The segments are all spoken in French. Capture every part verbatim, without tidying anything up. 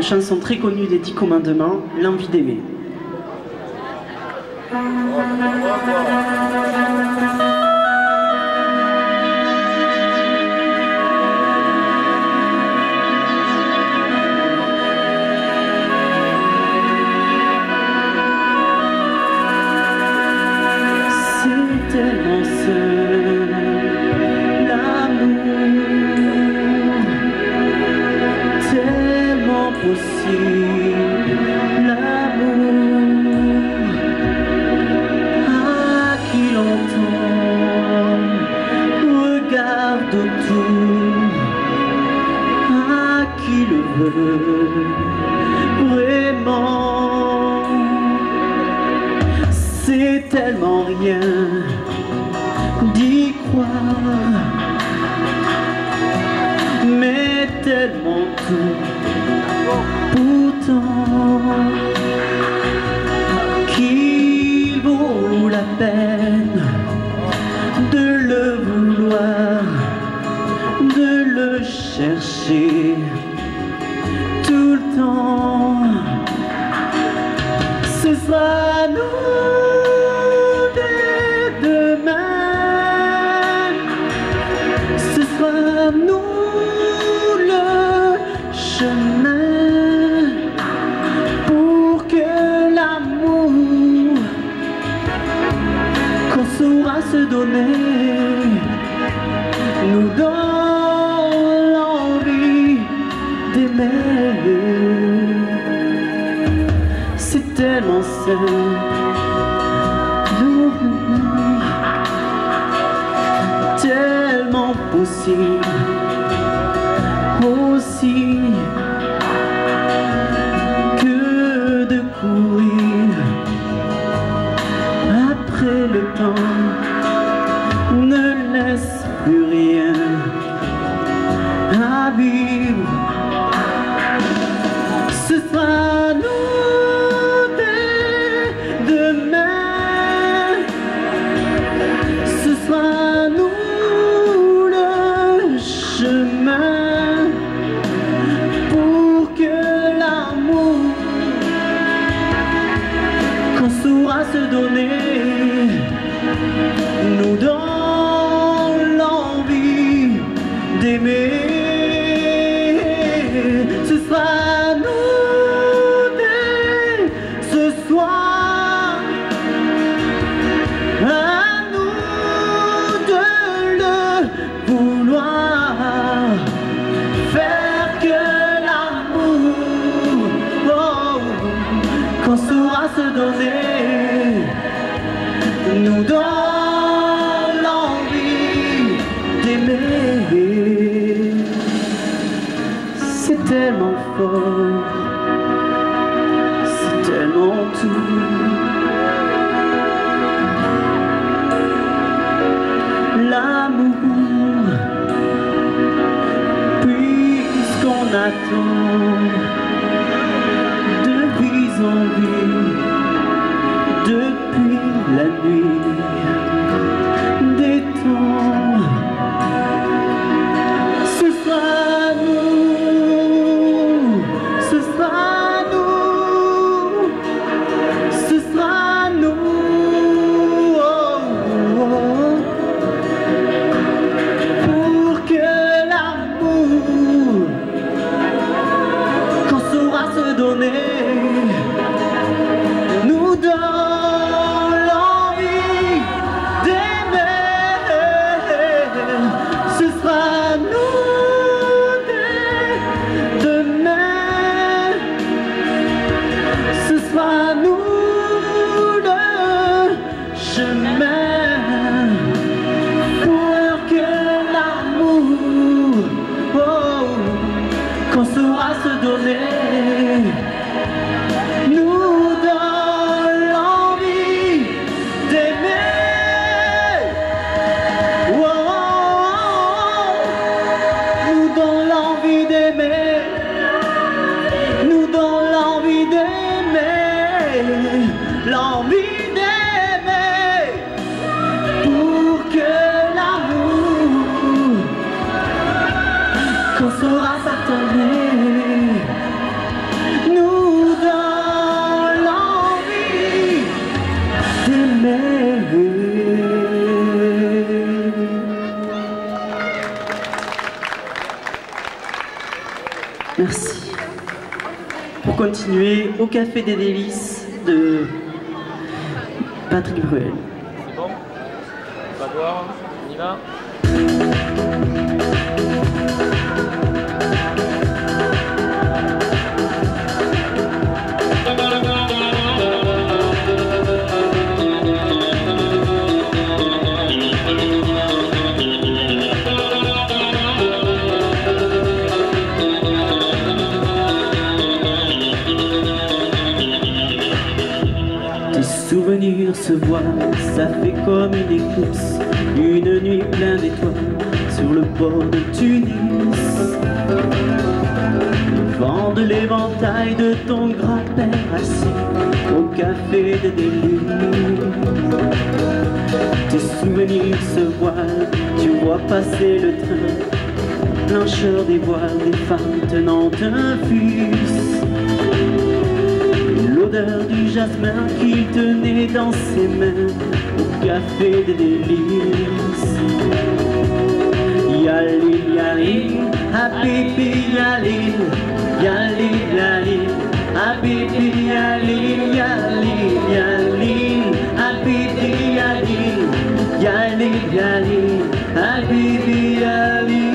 une chanson très connue des Dix Commandements, L'envie d'aimer. C'est tellement seul, l'amour, tellement possible, l'amour, à qui l'entend, regarde autour, à qui le veut, vraiment. C'est tellement rien d'y croire, mais tellement tout pourtant qu'il vaut la peine de le vouloir, de le chercher tout le temps. Ce sera nous. Nous le chemin pour que l'amour qu'on saura se donner nous donne l'envie d'aimer. C'est tellement simple, tellement possible aussi que de courir après le temps ne laisse plus rien à vivre. Ce sera nous dès demain, ce sera nous chemin pour que l'amour qu'on saura se donner nous donne l'envie d'aimer. Ce sera nous dès ce soir, à nous de le vouloir, faire que l'amour oh, qu'on saura se donner nous donne l'envie d'aimer. C'est tellement fort, c'est tellement tout. L'amour, puisqu'on attend de vie en vie, depuis la nuit des temps. Ce sera nous, ce sera nous, ce sera nous, oh, oh, oh. Pour que l'amour qu'on saura se donner nous donne l'envie d'aimer. Ce sera nous dès demain, ce sera nous le chemin pour que l'amour oh, qu'on saura se donner nous donne l'envie d'aimer. Oh, oh, oh, nous donne l'envie d'aimer, nous donne l'envie d'aimer, l'envie d'aimer pour que l'amour qu'on saura partager pour continuer au Café des Délices de Patrick Bruel. C'est bon? On va voir, on y va. Tes souvenirs se voient, ça fait comme une éclipse, une nuit pleine d'étoiles sur le port de Tunis. Le vent de l'éventail de ton grand-père assis au Café des Délices. Tes souvenirs se voilent, tu vois passer le train, blancheur des voiles des femmes tenant un fils. L'odeur du jasmin qu'il tenait dans ses mains au Café des Délices. Yalil, yalil, habibi, yalil, yalil, yalil, habibi, yalil, yalil, yalil, habibi, yalil, yalil, yalil, habibi, yalil.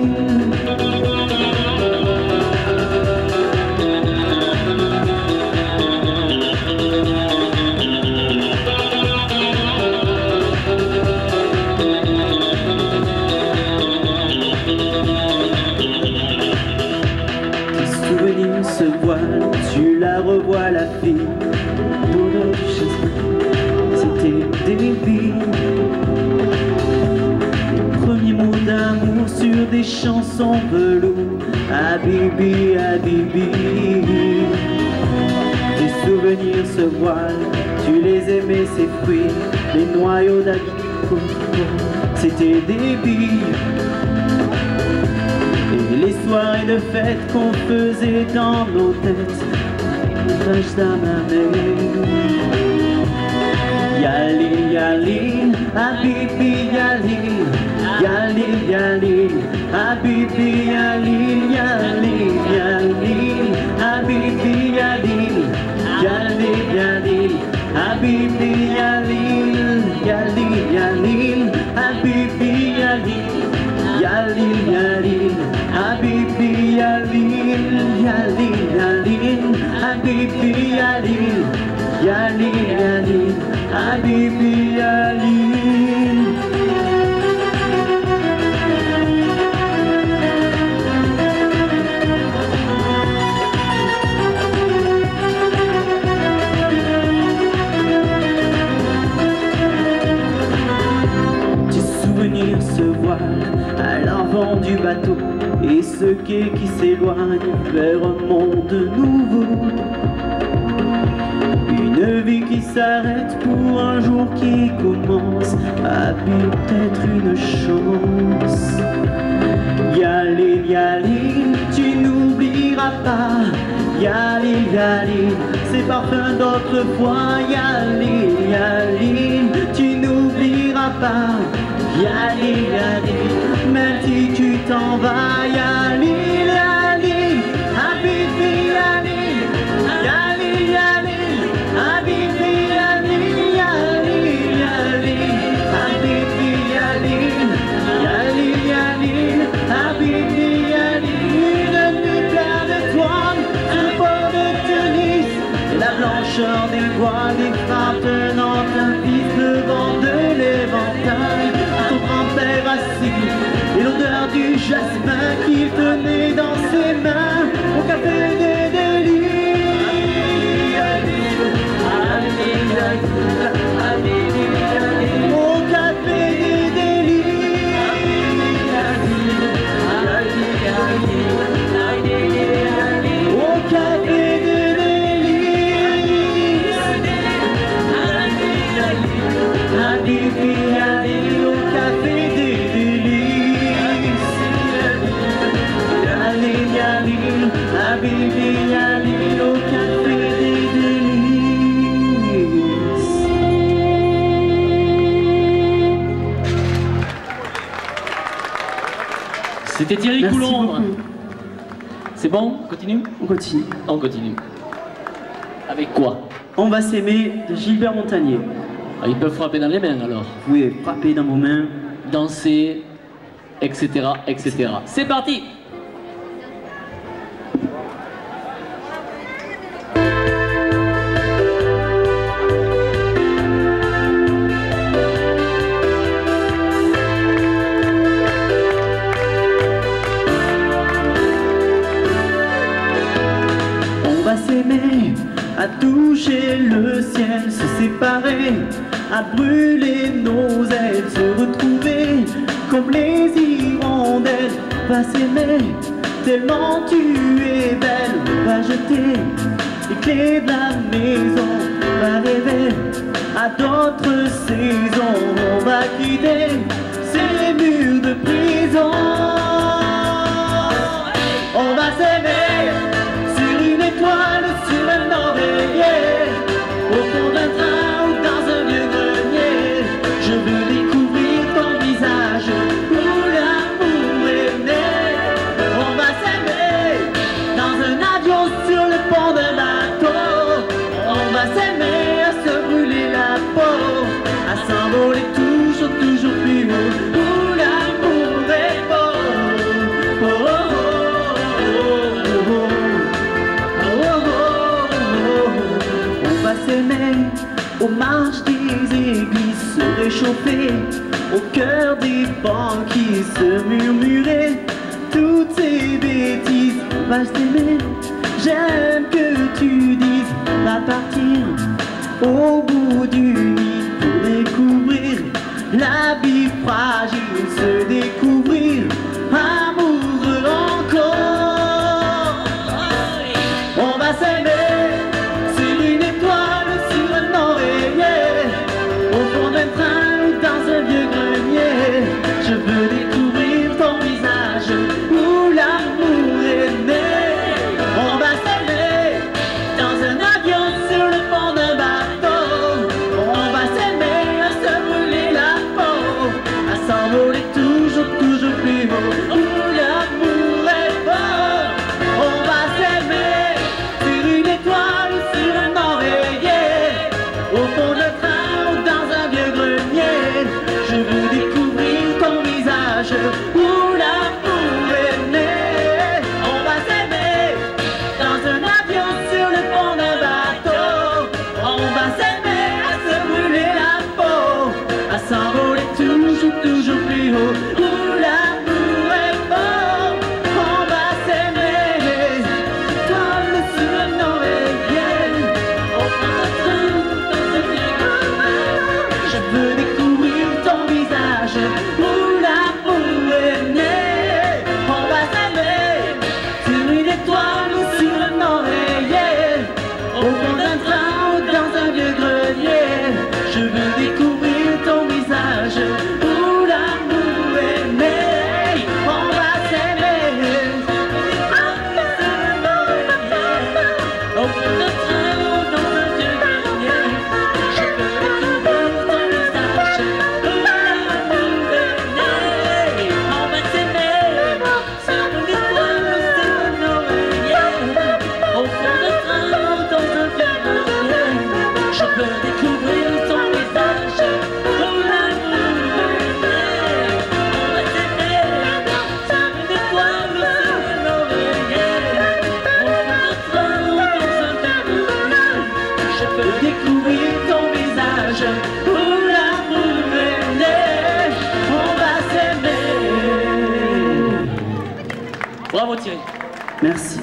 Se voile, tu la revois la fille, l'odeur du jasmin, c'était débile. Les premiers mots d'amour sur des chansons velours, Habibi, Habibi. Tes souvenirs se voilent, tu les aimais, ces fruits, les noyaux d'abricot, c'était débile. Et les soirées de fête qu'on faisait dans nos têtes, l'image d'Amaré. Yalil, yalil, habibi, yalil, yalil, yalil, habibi, yalil, yalil, yalil, habibi, yalil, yalil, yalil, habibi, yalil, yalil, yalil, habibi, yalil, yalil, yalil, habibi, yalil, yalil, yalil, habibi, yalil, yalil, yalil, habibi, yalil. Tes souvenirs se voilent à l'avant du bateau, et ce quai qui s'éloigne vers un monde nouveau. Une vie qui s'arrête pour un jour qui commence, a peut-être une chance. Yalil, yalil, tu n'oublieras pas, yalil, yalil, ces parfums d'autrefois. Yalil, yalil, tu n'oublieras pas, yalil, yalil, même si tu t'en vas. Yalil, yalil, habibi, yalil, yalil, yalil, habibi, yalil, yalil, yalil, habibi, yalil, yalil, yalil, habibi, yalil. Une nuit pleine d'étoiles sur le port de Tunis, et la blancheur des voiles des femmes tenant un fils devant de l'éventail. Ton grand-père assis, et l'odeur du jasmin qu'il tenait dans ses mains au Café des Délices. Au Café des Délices. Au Café des Délices. Habibi, yalil, au Café des Délices. Yalil, yalil, habibi, yalil, au Café des Délices. C'était Thierry Merci Coulombre. beaucoup. C'est bon? On continue? On continue. On continue. Avec quoi? On va s'aimer de Gilbert Montagnier. Ah, ils peuvent frapper dans les mains alors. Vous pouvez frapper dans vos mains. Danser, et cetera, et cetera. C'est parti! On va s'aimer, à toucher le ciel, se séparer, à brûler nos ailes, se retrouver comme les hirondelles. On va s'aimer, tellement tu es belle. On va jeter les clés de la maison, on va rêver à d'autres saisons. On va quitter ces murs de prison. On va s'aimer sur une étoile, sur un oreiller, au fond d'un train ou dans un vieux grenier. Je veux découvrir ton visage où l'amour est né. On va s'aimer dans un avion, sur le pont d'un bateau. On va s'aimer à se brûler la peau, à s'envoler toujours, toujours plus haut, où l'amour est beau. Oh, oh, oh, oh, oh, oh, oh. On va s'aimer aux marches des églises, se réchauffer au cœur des banquiers, se murmurer toutes ces bêtises. On va s'aimer, j'aime que tu dises, on va partir au bout du nid pour découvrir la vie fragile, se découvrir amoureux encore. On va s'aimer sur une étoile, sur un oreiller, au fond d'un train ou dans un vieux grenier. Je veux découvrir ton visage où l'amour est né. On va s'aimer dans un avion, sur le pont d'un bateau. On va s'aimer à se brûler la peau, à s'envoler toujours, toujours plus haut, où l'amour est beau. On va s'aimer sur une étoile, sur un oreiller, au fond d'un train ou dans un vieux grenier. Je veux découvrir ton visage où l'amour est né. On va s'aimer dans un avion, sur le pont d'un bateau. On va s'aimer à se brûler la peau, à s'envoler toujours, toujours plus haut, où l'amour est beau. On va s'aimer, toile sur un oreiller, au fond d'un train, dans un vieux grenier. Je veux découvrir ton visage où l'amour est né. On va s'aimer sur une étoile ou sur un oreiller, au fond d'un train ou dans un vieux grenier. Je veux découvrir ton visage où l'amour est né. On va s'aimer au fond d'un train ou dans un vieux grenier. Je veux découvrir ton visage où l'amour est né. On va s'aimer sur une étoile ou sur un oreiller, au fond d'un train ou dans un vieux grenier. Je veux découvrir ton visage où l'amour est né. On va s'aimer sur une étoile ou sur un oreiller, au fond d'un train ou dans un vieux grenier. Je veux découvrir ton visage où l'amour est né. On va s'aimer. Bravo Thierry. Merci.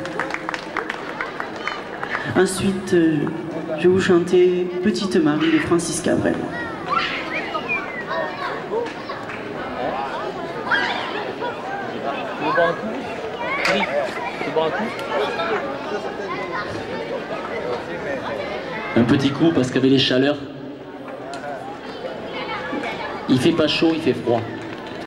Ensuite, euh, je vais vous chanter Petite Marie de Francis Cabrel. Tu veux boire un coup? Oui. Tu veux boire un coup? Un petit coup parce qu'avec les chaleurs, il fait pas chaud, il fait froid.